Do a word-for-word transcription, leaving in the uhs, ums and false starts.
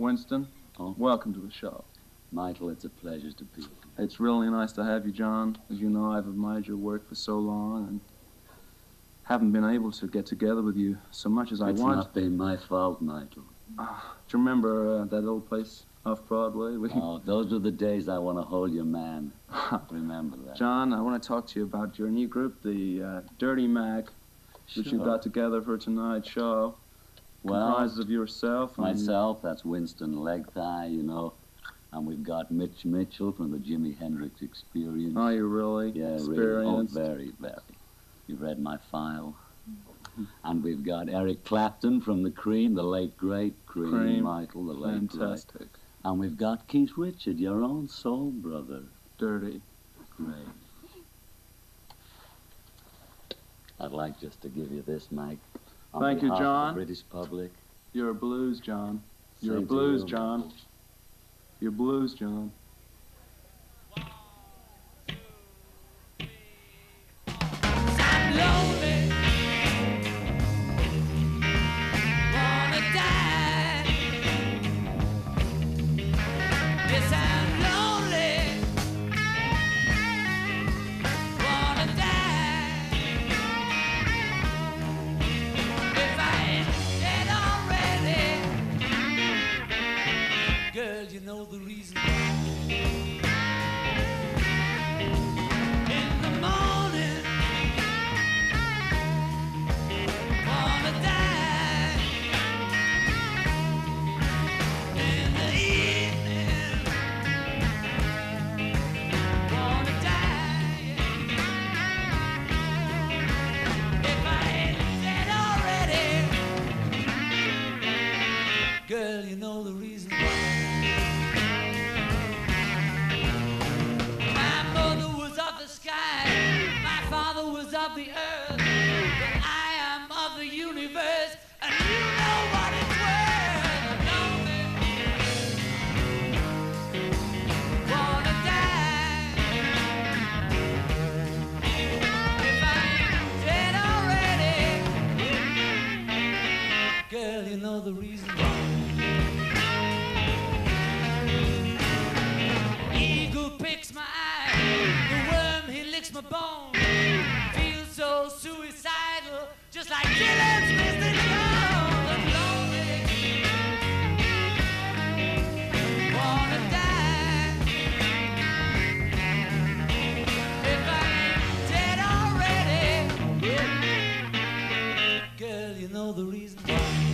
Winston, Oh. welcome to the show. Michael, it's a pleasure to be here. It's really nice to have you, John. As you know, I've admired your work for so long and haven't been able to get together with you so much as I It's want. not been my fault, Michael. Uh, do you remember uh, that old place off Broadway? We... Oh, those are the days I want to hold your man. Remember that. John, I want to talk to you about your new group, the uh, Dirty Mac, Sure. which you got together for tonight's show. Well, Comprises of yourself and... myself, that's Winston Legthigh, you know. And we've got Mitch Mitchell from the Jimi Hendrix Experience. Oh, you really Yeah, experienced? really. Oh, very, very. You've read my file. And we've got Eric Clapton from the Cream, the late great Cream, Cream. Michael, the late Fantastic. great. And we've got Keith Richard, your own soul brother. Dirty. Great. I'd like just to give you this, Mike. On Thank you, behalf of John. the British public. You're a blues, John. You're a Same to blues, you, John. Michael. You're blues, John. I'm lonely, wanna die. Yes, I'm lonely, wanna die. If I ain't dead already, girl, you know the reason why. In the morning, wanna die. In the evening, wanna die. If I ain't dead already, girl, you know the reason why. My mother was of the sky, my father was of the earth, but I am of the universe, and you know what it's worth. Lonely, wanna die. If I ain't dead already, girl, you know the reason why. Eagle picks my eye, the worm he licks my bone. Feel so suicidal, just like Dylan's Mister Jones. I'm lonely, wanna die. If I ain't dead already, girl, you know the reason why.